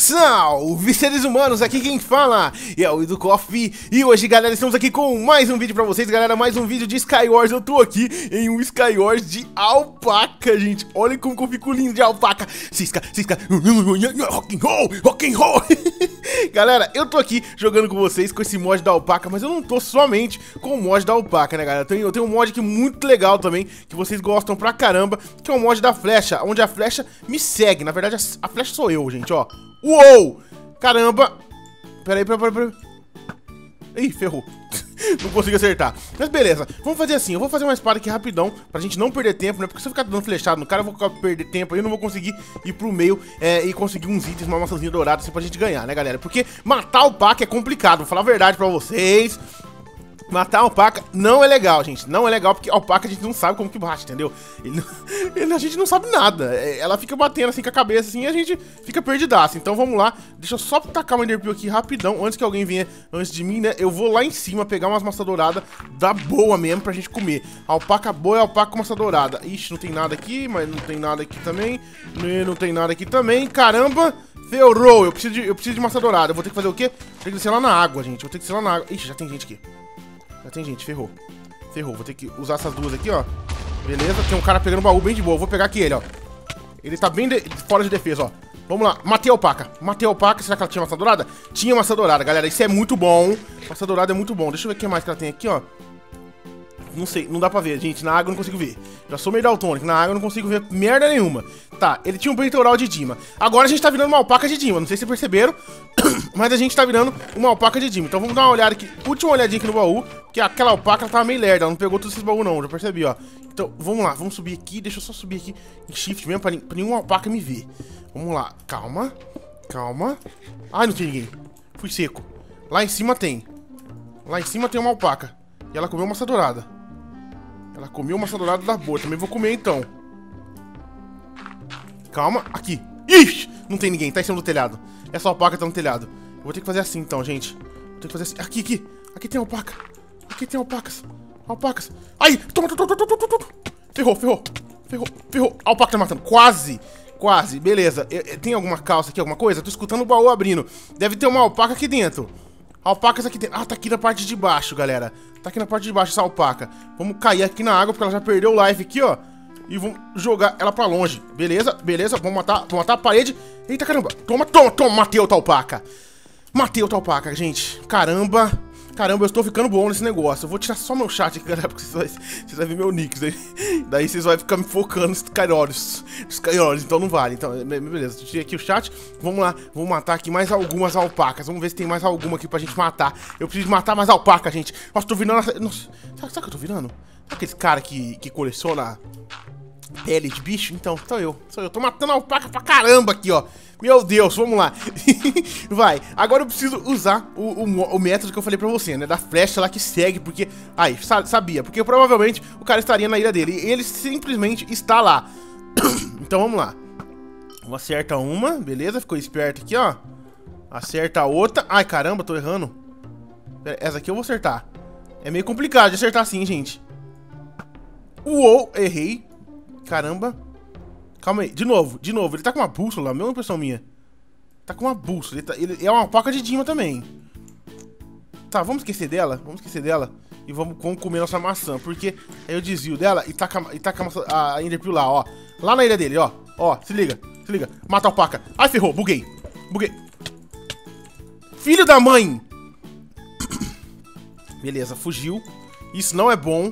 Salve seres humanos, aqui quem fala é o Edu Coffee. E hoje, galera, estamos aqui com mais um vídeo pra vocês, galera. Mais um vídeo de Skywars. Eu tô aqui em um Skywars de alpaca, gente. Olha como que eu fico lindo de alpaca. Cisca, rock'n'roll. Galera, eu tô aqui jogando com vocês com esse mod da alpaca, mas eu não tô somente com o mod da alpaca, né, galera? Eu tenho um mod aqui muito legal também, que vocês gostam pra caramba, que é o mod da flecha, onde a flecha me segue. Na verdade, a flecha sou eu, gente, ó. Uou! Caramba! Peraí. Ih, ferrou. Não consegui acertar. Mas beleza, vamos fazer assim. Eu vou fazer uma espada aqui rapidão, pra gente não perder tempo, né? Porque se eu ficar dando flechado no cara, eu vou perder tempo aí. Eu não vou conseguir ir pro meio e conseguir uns itens, uma maçãzinha dourada, assim, pra gente ganhar, né, galera? Porque matar o alpaca é complicado, vou falar a verdade pra vocês. Matar a alpaca não é legal, gente. Não é legal porque a alpaca a gente não sabe como que bate, entendeu? A gente não sabe nada. Ela fica batendo assim com a cabeça assim e a gente fica perdidaço. Então vamos lá. Deixa eu só tacar uma Enderpeel aqui rapidão. Antes que alguém venha antes de mim, né? Eu vou lá em cima pegar umas maçã dourada da boa mesmo pra gente comer. Alpaca boa é alpaca com maçã dourada. Ixi, não tem nada aqui, mas não tem nada aqui também. Não tem nada aqui também. Caramba! Ferrou! Eu preciso de maçã dourada. Eu vou ter que fazer o quê? Vou ter que descer lá na água, gente. Vou ter que descer lá na água. Ixi, já tem gente aqui. Já tem gente, ferrou. Vou ter que usar essas duas aqui, ó. Beleza, tem um cara pegando o baú bem de boa. Vou pegar aqui ele, ó. Ele tá bem fora de defesa, ó. Vamos lá, matei a alpaca. Será que ela tinha maçã dourada? Tinha maçã dourada, galera, isso é muito bom. Maçã dourada é muito bom. Deixa eu ver o que mais que ela tem aqui, ó. Não sei, não dá pra ver, gente. Na água eu não consigo ver. Já sou meio daltônico, na água eu não consigo ver merda nenhuma. Tá, ele tinha um peitoral de Dima. Agora a gente tá virando uma alpaca de Dima. Não sei se vocês perceberam, mas a gente tá virando uma alpaca de Dima. Então vamos dar uma olhada aqui, última olhadinha aqui no baú. Porque aquela alpaca ela tava meio lerda, ela não pegou todos esses baús não, já percebi, ó. Então vamos lá, vamos subir aqui. Deixa eu só subir aqui em shift mesmo pra nenhuma alpaca me ver. Vamos lá, calma. Ai, não tem ninguém. Fui seco. Lá em cima tem uma alpaca. E ela comeu uma maçã dourada. Ela comeu maçã dourada da boa. Também vou comer, então. Calma. Aqui. Ixi! Não tem ninguém. Tá em cima do telhado. Essa alpaca tá no telhado. Eu vou ter que fazer assim, então, gente. Vou ter que fazer assim. Aqui. Aqui tem alpaca. Aqui tem alpacas. Ai! Toma. Ferrou. A alpaca tá matando. Quase. Beleza. Tem alguma calça aqui, alguma coisa? Tô escutando o baú abrindo. Deve ter uma alpaca aqui dentro. Alpacas aqui dentro. Ah, tá aqui na parte de baixo, galera. Tá aqui na parte de baixo essa alpaca. Vamos cair aqui na água, porque ela já perdeu o life aqui, ó. E vamos jogar ela pra longe. Beleza. Vamos matar a parede. Eita, caramba. Toma. Matei outra alpaca. Gente. Caramba, eu estou ficando bom nesse negócio. Eu vou tirar só meu chat aqui, galera, porque vocês vão ver meu nick. Daí vocês vão ficar me focando nos Skywars. Então não vale. Então, beleza. Tirei aqui o chat. Vamos lá. Vamos matar aqui mais algumas alpacas. Vamos ver se tem mais alguma aqui pra gente matar. Eu preciso matar mais alpaca, gente. Nossa, tô virando... Nossa, sabe o que eu tô virando? Sabe aquele cara que coleciona pele de bicho? Então, sou eu. Tô matando alpaca pra caramba aqui, ó. Meu Deus, vamos lá. Vai, agora eu preciso usar o método que eu falei pra você, né? Da flecha lá que segue, porque... Ai, sabia, porque provavelmente o cara estaria na ilha dele. E ele simplesmente está lá. Então vamos lá. Vamos acertar uma, beleza? Ficou esperto aqui, ó. Acerta a outra. Ai, caramba, tô errando. Essa aqui eu vou acertar. É meio complicado de acertar assim, gente. Uou, errei. Caramba. Calma aí, de novo. Ele tá com uma bússola, a mesma impressão minha. Tá com uma bússola, ele é uma alpaca de Dima também. Tá, vamos esquecer dela. E vamos comer nossa maçã, porque aí eu desvio dela e taca a Enderpeel lá, ó. Lá na ilha dele, ó. Ó, se liga. Mata a alpaca. Ai, ferrou, buguei. Filho da mãe. Beleza, fugiu. Isso não é bom.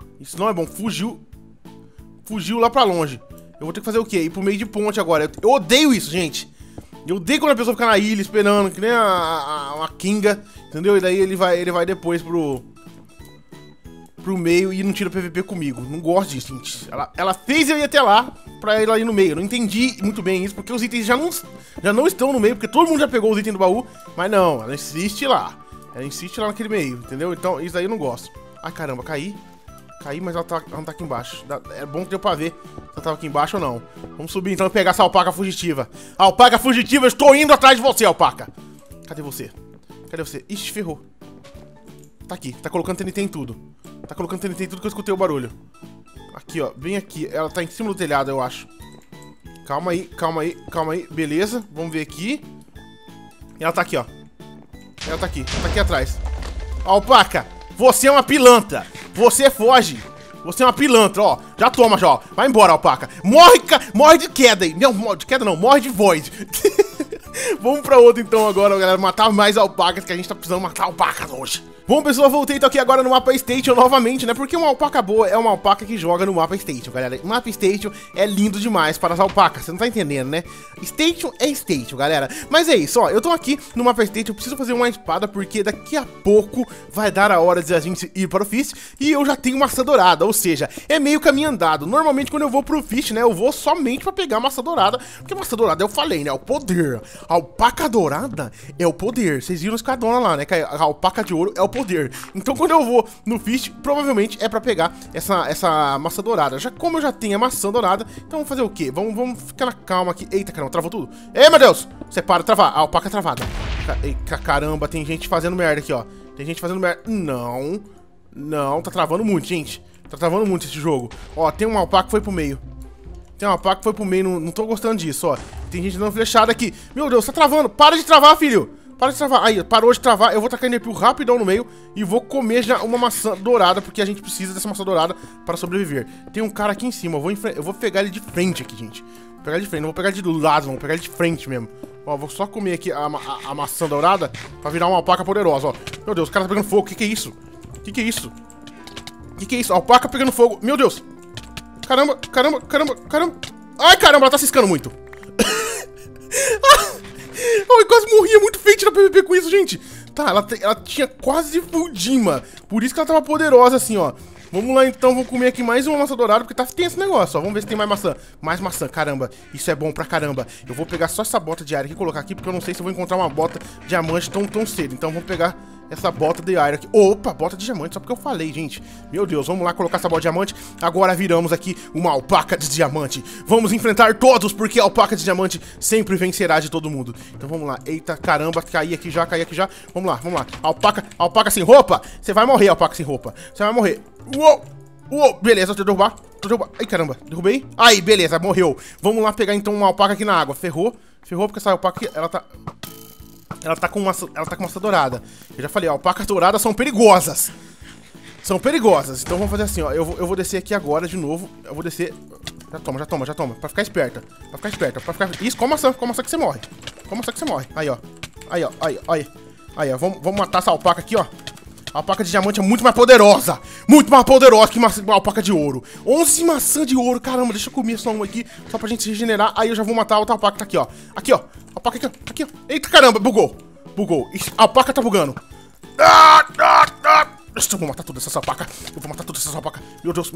Fugiu lá pra longe. Eu vou ter que fazer o quê? Ir pro meio de ponte agora. Eu odeio isso, gente. Eu odeio quando a pessoa fica na ilha esperando, que nem uma Kinga, entendeu? E daí ele vai depois pro meio e não tira PVP comigo. Não gosto disso, gente. Ela fez eu ir até lá pra ela ir no meio. Eu não entendi muito bem isso, porque os itens já não estão no meio, porque todo mundo já pegou os itens do baú. Mas não, ela insiste lá. Naquele meio, entendeu? Então isso daí eu não gosto. Ai, caramba, caí, mas ela não tá aqui embaixo. É bom que deu pra ver se ela tava aqui embaixo ou não. Vamos subir então e pegar essa alpaca fugitiva. Alpaca fugitiva, eu estou indo atrás de você, alpaca. Cadê você? Ixi, ferrou. Tá aqui, tá colocando TNT em tudo. Que eu escutei o barulho. Aqui, ó, bem aqui. Ela tá em cima do telhado, eu acho. Calma aí. Beleza, vamos ver aqui. Ela tá aqui, ó. Ela tá aqui atrás. Alpaca, você é uma pilantra. Você foge. Você é uma pilantra, ó. Já toma, já, ó. Vai embora, alpaca. Morre de queda aí. Não, de queda não, morre de void. Vamos pra outro então agora, galera. Matar mais alpacas, que a gente tá precisando matar alpacas hoje. Bom, pessoal, voltei, tô aqui agora no mapa Station novamente, né? Porque uma alpaca boa é uma alpaca que joga no mapa Station, galera. O mapa Station é lindo demais para as alpacas, você não tá entendendo, né? Station é Station, galera. Mas é isso, ó, eu tô aqui no mapa Station, eu preciso fazer uma espada, porque daqui a pouco vai dar a hora de a gente ir para o Fish. E eu já tenho maçã dourada, ou seja, é meio caminho andado. Normalmente quando eu vou pro Fish, né, eu vou somente pra pegar maçã dourada, porque maçã dourada eu falei, né, é o poder. A alpaca dourada é o poder. Vocês viram os escadona lá, né, que a alpaca de ouro é o poder. Então quando eu vou no Fish, provavelmente é pra pegar essa maçã dourada. Já como eu já tenho a maçã dourada, então vamos fazer o quê? Vamos ficar na calma aqui. Eita, caramba, travou tudo. Ei, meu Deus! Você para de travar. A alpaca é travada. Eita, caramba, tem gente fazendo merda aqui, ó. Tem gente fazendo merda. Não, tá travando muito, gente. Tá travando muito esse jogo. Ó, tem uma alpaca que foi pro meio. Tem uma alpaca que foi pro meio, não tô gostando disso, ó. Tem gente dando flechada aqui. Meu Deus, tá travando. Para de travar, filho. Para de travar. Aí, parou de travar. Eu vou tacar Enderpeel rapidão no meio e vou comer já uma maçã dourada, porque a gente precisa dessa maçã dourada para sobreviver. Tem um cara aqui em cima. Eu vou pegar ele de frente aqui, gente. Vou pegar ele de frente. Não vou pegar ele de lado, não. Vou pegar ele de frente mesmo. Ó, vou só comer aqui a maçã dourada pra virar uma alpaca poderosa, ó. Meu Deus, o cara tá pegando fogo. Que é isso? Que é isso? Que é isso? A alpaca pegando fogo. Meu Deus. Caramba. Ai, caramba, ela tá ciscando muito. Eu quase morria muito feio na PVP com isso, gente. Tá, ela tinha quase full Dima. Por isso que ela tava poderosa assim, ó. Vamos lá então, vou comer aqui mais uma maçã dourada, porque tá tenso esse negócio, ó. Vamos ver se tem mais maçã. Mais maçã, caramba. Isso é bom pra caramba. Eu vou pegar só essa bota de iron aqui e colocar aqui, porque eu não sei se eu vou encontrar uma bota diamante tão cedo. Então vamos pegar essa bota de iron aqui. Opa, bota de diamante, só porque eu falei, gente. Meu Deus, vamos lá colocar essa bota de diamante. Agora viramos aqui uma alpaca de diamante. Vamos enfrentar todos, porque a alpaca de diamante sempre vencerá de todo mundo. Então vamos lá. Eita, caramba, caí aqui já. Vamos lá. Alpaca sem roupa. Você vai morrer, alpaca sem roupa. Você vai morrer. Uou, beleza, deixa eu derrubar. Ai, caramba, derrubei. Aí, beleza, morreu. Vamos lá pegar então uma alpaca aqui na água. Ferrou, porque essa alpaca aqui, ela tá com maçã dourada. Eu já falei, alpacas douradas são perigosas. Então vamos fazer assim, ó. Eu vou descer aqui agora de novo. Eu vou descer. Já toma. Pra ficar esperta. Isso, com maçã que você morre. Aí, ó. Aí, ó. Vamos matar essa alpaca aqui, ó. A alpaca de diamante é muito mais poderosa que uma alpaca de ouro. 11 maçã de ouro, caramba, deixa eu comer só uma aqui, só pra gente se regenerar. Aí eu já vou matar a outra alpaca que tá aqui, ó. Aqui, ó, alpaca aqui, ó. Eita, caramba, bugou. A alpaca tá bugando. Eu vou matar toda essa alpaca. Meu Deus.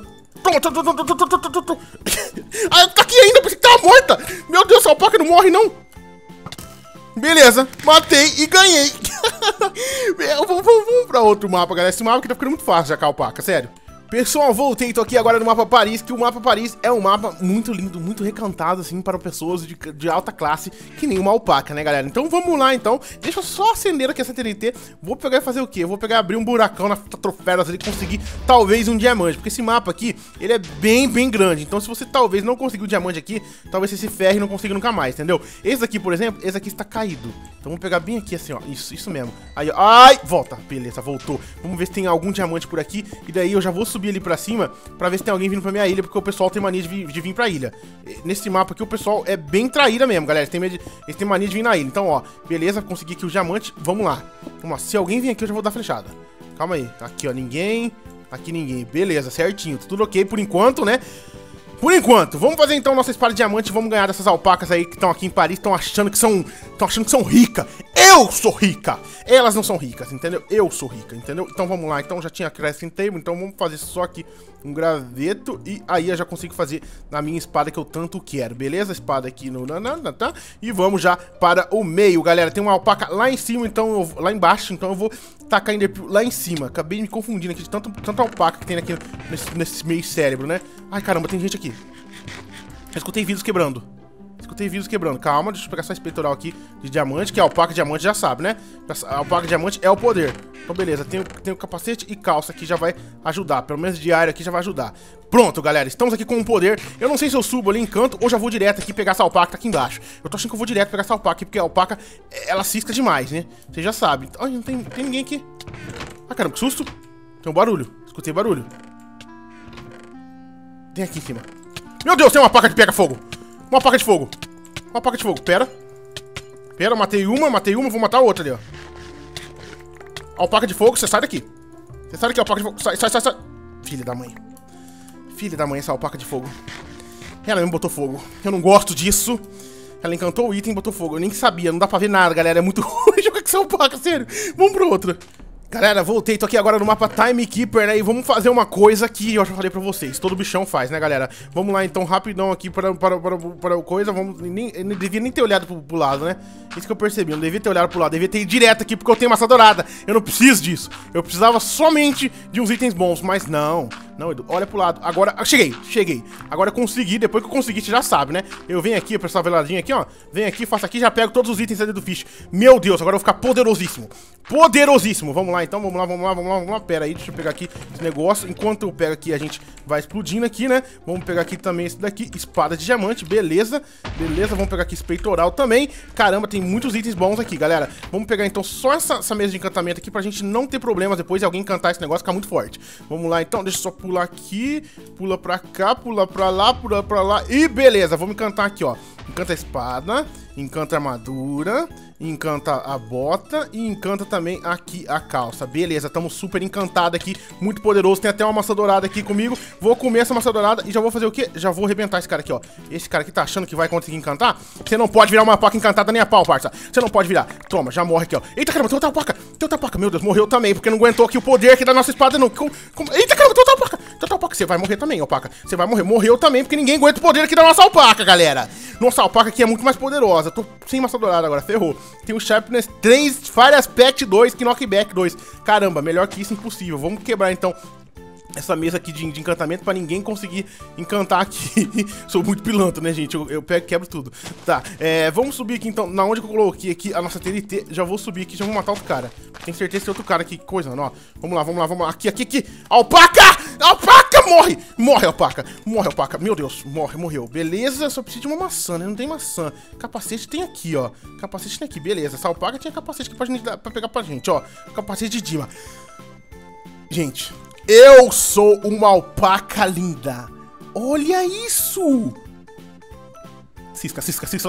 Toma. Ah, tá aqui ainda, pensei que tava morta. Meu Deus, essa alpaca não morre, não. Beleza, matei e ganhei. Vamos pra outro mapa, galera. Esse mapa aqui tá ficando muito fácil já com a alpaca, sério. Pessoal, voltei, tô aqui agora no mapa Paris, que o mapa Paris é um mapa muito lindo, muito recantado, assim, para pessoas de alta classe, que nem uma alpaca, né, galera? Então vamos lá, então. Deixa eu só acender aqui essa TNT. Vou pegar e fazer o quê? Eu vou pegar e abrir um buracão na Troféulas ali e conseguir, talvez, um diamante. Porque esse mapa aqui, ele é bem grande. Então se você, talvez, não conseguir o diamante aqui, talvez você se ferre e não consiga nunca mais, entendeu? Esse aqui, por exemplo, esse aqui está caído. Então vamos pegar bem aqui, assim, ó. Isso mesmo. Aí, ó. Ai, volta. Beleza, voltou. Vamos ver se tem algum diamante por aqui. E daí eu já vou subir ali pra cima pra ver se tem alguém vindo pra minha ilha, porque o pessoal tem mania de vir pra ilha. Nesse mapa aqui o pessoal é bem traíra mesmo, galera. Eles têm mania de vir na ilha. Então, ó, beleza, consegui aqui o diamante. Vamos lá. Se alguém vir aqui eu já vou dar flechada. Calma aí. Aqui, ó, ninguém. Aqui ninguém. Beleza, certinho. Tudo ok por enquanto, né? Por enquanto, vamos fazer então nossa espada de diamante. Vamos ganhar dessas alpacas aí que estão aqui em Paris. Estão achando que são ricas. Eu sou rica. Elas não são ricas, entendeu? Eu sou rica, entendeu? Então vamos lá. Então já tinha crafting table. Então vamos fazer só aqui um graveto. E aí eu já consigo fazer na minha espada que eu tanto quero. Beleza? Espada aqui no... tá? E vamos já para o meio, galera. Tem uma alpaca lá em cima, então lá embaixo. Então eu vou tacar lá em cima. Acabei me confundindo aqui de tanta alpaca que tem aqui nesse meio cérebro, né? Ai, caramba, tem gente aqui. Eu escutei vidros quebrando. Escutei vidros quebrando. Calma, deixa eu pegar essa peitoral aqui de diamante, que a alpaca diamante já sabe, né? A alpaca diamante é o poder. Então, beleza. Tem o capacete e calça aqui, já vai ajudar. Pelo menos diário aqui já vai ajudar. Pronto, galera. Estamos aqui com um poder. Eu não sei se eu subo ali em canto ou já vou direto aqui pegar essa alpaca que tá aqui embaixo. Eu tô achando que eu vou direto pegar essa alpaca aqui, porque a alpaca, ela cisca demais, né? Você já sabe. Ai, não tem ninguém aqui. Ah, caramba, que susto. Tem um barulho. Escutei barulho. Tem aqui em cima. Meu Deus, tem uma placa de pega-fogo. Uma placa de fogo. Uma placa de fogo. Pera, matei uma, vou matar a outra ali, ó. Alpaca de fogo, você sai daqui. Você sai daqui, alpaca de fogo. Sai. Filha da mãe. Filha da mãe, essa alpaca de fogo. Ela me botou fogo. Eu não gosto disso. Ela encantou o item e botou fogo. Eu nem sabia, não dá pra ver nada, galera. É muito ruim jogar com essa alpaca, sério. Vamos pra outra. Galera, voltei, tô aqui agora no mapa Timekeeper, né, e vamos fazer uma coisa que eu já falei pra vocês, todo bichão faz, né, galera? Vamos lá, então, rapidão aqui para coisa, vamos, não devia nem ter olhado pro lado, né? Isso que eu percebi, não devia ter olhado pro lado, devia ter ido direto aqui, porque eu tenho maçã dourada, eu não preciso disso. Eu precisava somente de uns itens bons, mas não, Edu, olha pro lado. Agora, cheguei. Agora eu consegui, depois que eu consegui, você já sabe, né? Eu venho aqui, pra essa veladinha aqui, ó, venho aqui, faço aqui, já pego todos os itens ali do fish. Meu Deus, agora eu vou ficar poderosíssimo. Vamos lá, então, vamos lá. Pera aí, deixa eu pegar aqui esse negócio. Enquanto eu pego aqui, a gente vai explodindo aqui, né? Vamos pegar aqui também esse daqui, espada de diamante, beleza. Vamos pegar aqui esse peitoral também. Caramba, tem muitos itens bons aqui, galera. Vamos pegar, então, só essa mesa de encantamento aqui pra gente não ter problemas depois de alguém encantar esse negócio, ficar muito forte. Vamos lá, então, deixa eu só pular aqui, pula pra cá, pula pra lá, e beleza, vamos encantar aqui, ó. Encanta a espada, encanta a armadura, encanta a bota e encanta também aqui a calça. Beleza, estamos super encantados aqui, muito poderoso. Tem até uma maçã dourada aqui comigo. Vou comer essa maçã dourada e já vou fazer o quê? Já vou arrebentar esse cara aqui, ó. Esse cara aqui tá achando que vai conseguir encantar? Você não pode virar uma placa encantada nem a pau, parça. Você não pode virar. Toma, já morre aqui, ó. Eita, caramba, tem outra placa. Meu Deus, morreu também, porque não aguentou aqui o poder aqui da nossa espada, não. Eita, caramba, tem outra placa. Você vai morrer também, alpaca. Você vai morrer. Morreu também, porque ninguém aguenta o poder aqui da nossa alpaca, galera. Nossa alpaca aqui é muito mais poderosa. Tô sem maçã dourada agora, ferrou. Tem o Sharpness 3, Fire Aspect 2, Knockback 2. Caramba, melhor que isso, impossível. Vamos quebrar, então, essa mesa aqui de encantamento pra ninguém conseguir encantar aqui. Sou muito pilantra, né, gente? Eu pego e quebro tudo. Tá, vamos subir aqui, então, na onde que eu coloquei aqui a nossa TNT. Já vou subir aqui, já vou matar outro cara. Tenho certeza que tem outro cara aqui, coisa, ó. Vamos lá. Aqui. Alpaca! Morre, alpaca. Meu Deus, morreu. Beleza, só preciso de uma maçã, né? Não tem maçã. Capacete tem aqui, ó. Capacete tem aqui, beleza. Essa alpaca tinha capacete aqui pra pegar pra gente, ó. Capacete de Dima. Gente, eu sou uma alpaca linda. Olha isso. Cisca.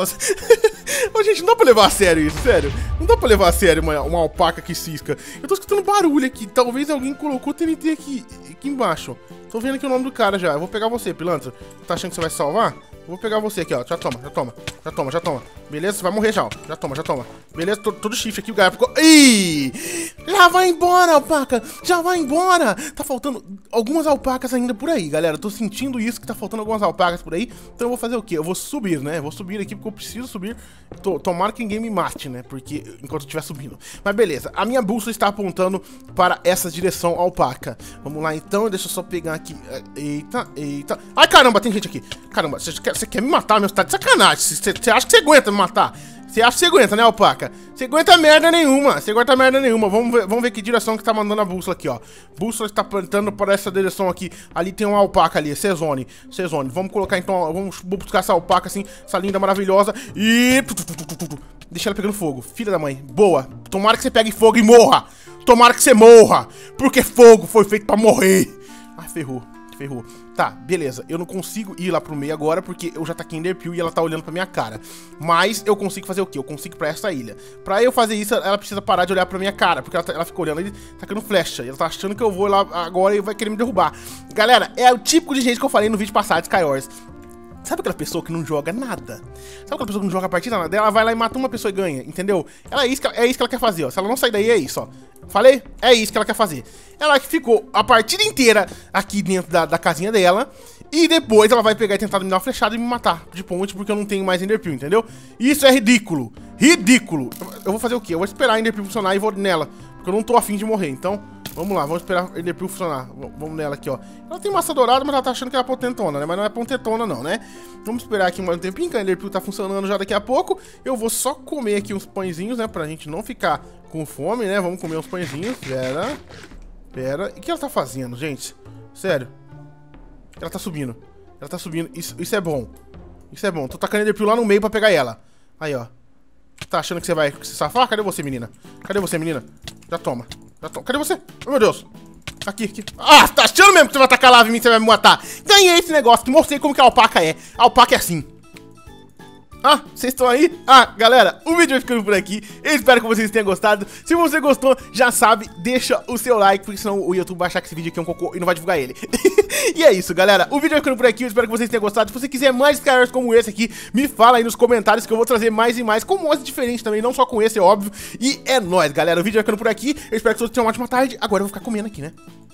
Ô, gente, não dá pra levar a sério isso, sério. Não dá pra levar a sério uma alpaca que cisca. Eu tô escutando barulho aqui. Talvez alguém colocou TNT aqui embaixo. Tô vendo aqui o nome do cara já. Eu vou pegar você, pilantra. Tá achando que você vai salvar? Eu vou pegar você aqui, ó. Já toma. Beleza, você vai morrer já, ó. Já toma. Beleza, todo chifre aqui, o cara ficou... Ih! Já vai embora, alpaca! Já vai embora! Tá faltando algumas alpacas ainda por aí, galera. Tô sentindo isso, que tá faltando algumas alpacas por aí. Então eu vou fazer o quê? Eu vou subir, né? Eu vou subir aqui porque eu preciso subir. Tomara que ninguém me mate, né? Porque enquanto eu estiver subindo. Mas beleza, a minha bússola está apontando para essa direção alpaca. Vamos lá então, deixa eu só pegar aqui. Eita. Ai, caramba, tem gente aqui. Caramba, você quer me matar, meu? Você tá de sacanagem. Você acha que você aguenta me matar? Você acha que você aguenta, né, alpaca? Você aguenta merda nenhuma. Vamos ver que direção que tá mandando a bússola aqui, ó. Bússola está apontando para essa direção aqui. Ali tem uma alpaca ali, Cezone. Vamos colocar então, vamos buscar essa alpaca assim, essa linda, maravilhosa. E... deixa ela pegando fogo. Filha da mãe. Boa. Tomara que você pegue fogo e morra. Tomara que você morra. Porque fogo foi feito pra morrer. Ah, ferrou. Tá, beleza. Eu não consigo ir lá pro meio agora porque eu já taquei Enderpeel e ela tá olhando pra minha cara. Mas eu consigo fazer o quê? Eu consigo ir pra essa ilha. Pra eu fazer isso, ela precisa parar de olhar pra minha cara, porque ela fica olhando ali, tacando flecha. E ela tá achando que eu vou lá agora e vai querer me derrubar. Galera, é o típico de gente que eu falei no vídeo passado de Skywars. Sabe aquela pessoa que não joga nada? Sabe aquela pessoa que não joga a partida nada? Ela vai lá e mata uma pessoa e ganha, entendeu? É isso que ela quer fazer, ó. Se ela não sair daí, é isso, ó. Falei? É isso que ela quer fazer. Ela que ficou a partida inteira aqui dentro da casinha dela. E depois ela vai pegar e tentar me dar uma flechada e me matar de ponte porque eu não tenho mais Enderpeel, entendeu? Isso é ridículo. Eu vou fazer o quê? Eu vou esperar a Enderpeel funcionar e vou nela. Porque eu não tô afim de morrer, então... Vamos lá, vamos esperar a Enderpeel funcionar. Vamos nela aqui, ó. Ela tem massa dourada, mas ela tá achando que é potentona, né? Mas não é potentona não, né? Vamos esperar aqui mais um tempinho, que a Enderpeel tá funcionando já daqui a pouco. Eu vou só comer aqui uns pãezinhos, né? Pra gente não ficar com fome, né? Vamos comer uns pãezinhos. Pera. E o que ela tá fazendo, gente? Sério. Ela tá subindo. Ela tá subindo. Isso é bom. Isso é bom. Tô tacando a Enderpeel lá no meio pra pegar ela. Aí, ó. Tá achando que você vai se safar? Cadê você, menina? Cadê você, menina? Já toma. Cadê você? Oh, meu Deus. Aqui. Ah, tá achando mesmo que você vai tacar lava em mim e você vai me matar? Ganhei esse negócio, que mostrei como que a alpaca é. A alpaca é assim. Ah, vocês estão aí? Ah, galera, o vídeo vai ficando por aqui. Eu espero que vocês tenham gostado. Se você gostou, já sabe, deixa o seu like, porque senão o YouTube vai achar que esse vídeo aqui é um cocô e não vai divulgar ele. E é isso, galera. O vídeo vai ficando por aqui. Eu espero que vocês tenham gostado. Se você quiser mais Skywars como esse aqui, me fala aí nos comentários que eu vou trazer mais e mais, com mods diferentes também, não só com esse, é óbvio. E é nóis, galera. O vídeo vai ficando por aqui. Eu espero que todos tenham uma ótima tarde. Agora eu vou ficar comendo aqui, né?